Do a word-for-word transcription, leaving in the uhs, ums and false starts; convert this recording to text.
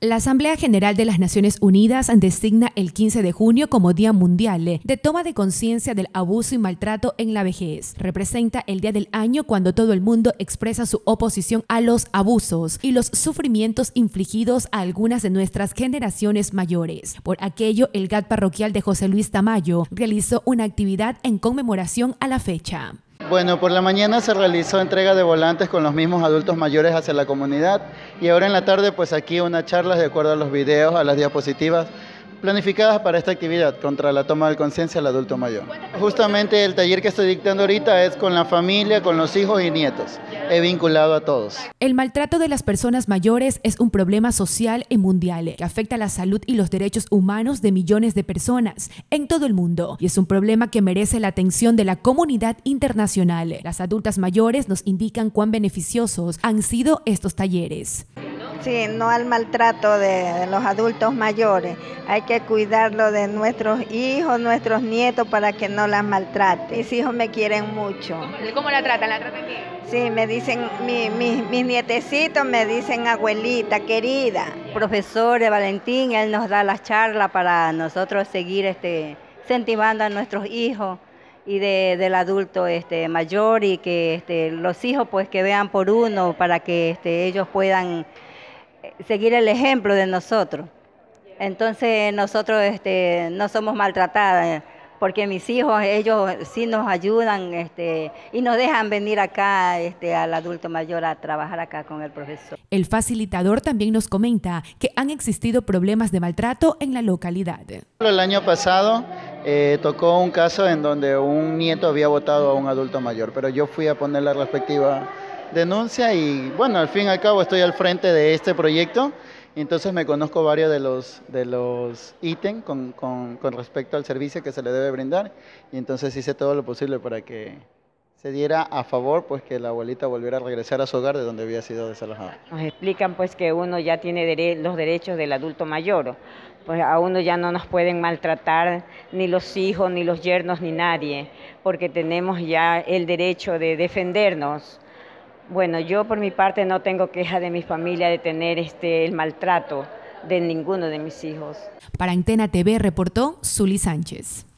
La Asamblea General de las Naciones Unidas designa el quince de junio como Día Mundial de Toma de Conciencia del Abuso y Maltrato en la Vejez. Representa el día del año cuando todo el mundo expresa su oposición a los abusos y los sufrimientos infligidos a algunas de nuestras generaciones mayores. Por aquello, el G A T parroquial de José Luis Tamayo realizó una actividad en conmemoración a la fecha. Bueno, por la mañana se realizó entrega de volantes con los mismos adultos mayores hacia la comunidad y ahora en la tarde pues aquí una charla de acuerdo a los videos, a las diapositivas planificadas para esta actividad contra la toma de conciencia al adulto mayor. Justamente el taller que estoy dictando ahorita es con la familia, con los hijos y nietos. He vinculado a todos. El maltrato de las personas mayores es un problema social y mundial que afecta la salud y los derechos humanos de millones de personas en todo el mundo y es un problema que merece la atención de la comunidad internacional. Las adultas mayores nos indican cuán beneficiosos han sido estos talleres. Sí, no al maltrato de, de los adultos mayores. Hay que cuidarlo de nuestros hijos, nuestros nietos para que no las maltraten. Mis hijos me quieren mucho. ¿Cómo la tratan? ¿La tratan bien? Sí, me dicen, mi, mi, mis nietecitos me dicen abuelita, querida. El profesor de Valentín, él nos da las charlas para nosotros seguir este, incentivando a nuestros hijos y de, del adulto este, mayor y que este, los hijos pues que vean por uno para que este, ellos puedan seguir el ejemplo de nosotros. Entonces nosotros este, no somos maltratadas, porque mis hijos, ellos sí nos ayudan este, y nos dejan venir acá este, al adulto mayor a trabajar acá con el profesor. El facilitador también nos comenta que han existido problemas de maltrato en la localidad. El año pasado eh, tocó un caso en donde un nieto había votado a un adulto mayor, pero yo fui a poner la respectiva denuncia y bueno, al fin y al cabo estoy al frente de este proyecto y entonces me conozco varios de los, de los ítems con, con, con respecto al servicio que se le debe brindar y entonces hice todo lo posible para que se diera a favor pues que la abuelita volviera a regresar a su hogar de donde había sido desalojada. Nos explican pues que uno ya tiene dere- los derechos del adulto mayor, pues a uno ya no nos pueden maltratar ni los hijos, ni los yernos, ni nadie, porque tenemos ya el derecho de defendernos. Bueno, yo por mi parte no tengo queja de mi familia de tener este, el maltrato de ninguno de mis hijos. Para Antena T V reportó Zuli Sánchez.